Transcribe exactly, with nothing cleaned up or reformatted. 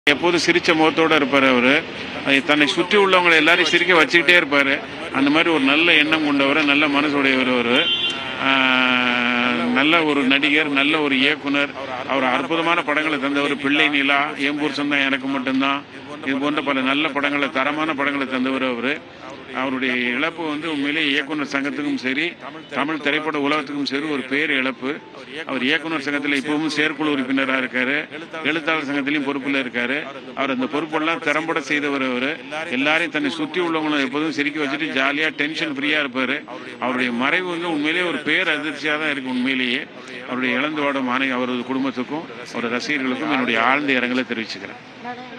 எப்போதும் சிரிச்ச முகத்தோட இருப்பார். அவர் தன்னை சுற்றி உள்ளவங்களை எல்லாரையும் சிரிக்க வச்சுக்கிட்டே இருப்பார். அந்த மாதிரி ஒரு நல்ல எண்ணம் கொண்டவர், நல்ல மனசுடையவர். அவர் நல்ல ஒரு நடிகர், நல்ல ஒரு இயக்குனர். அவர் அற்புதமான படங்களை தந்தவர். பிள்ளை நிலா, ஏம்பூர் சொந்தம் எனக்கு மட்டும்தான், இது போன்ற பல நல்ல படங்களை, தரமான படங்களை தந்தவர். அவர் அவருடைய இழப்பு வந்து உண்மையிலே இயக்குனர் சங்கத்துக்கும் சரி, தமிழ் திரைப்பட உலகத்துக்கும் சரி ஒரு பேர் இழப்பு. அவர் இயக்குனர் சங்கத்தில் இப்பவும் செயற்குழு உறுப்பினராக இருக்காரு, எழுத்தாளர் சங்கத்திலையும் பொறுப்பில் இருக்காரு. அவர் அந்த பொறுப்பெல்லாம் திறம்பட செய்தவர். அவர் எல்லாரையும் தன்னை சுற்றி உள்ளவங்களும் எப்போதும் சிரிக்க வச்சுட்டு ஜாலியாக டென்ஷன் ஃப்ரீயாக இருப்பார். அவருடைய மறைவு வந்து உண்மையிலேயே ஒரு பேர் அதிர்ச்சியாக தான் இருக்குது. உண்மையிலேயே அவருடைய இழந்து வாடும் மாணவி அவரது குடும்பத்துக்கும் அவருடைய ரசிகர்களுக்கும் என்னுடைய ஆழ்ந்த இரங்கலை தெரிவிச்சுக்கிறேன்.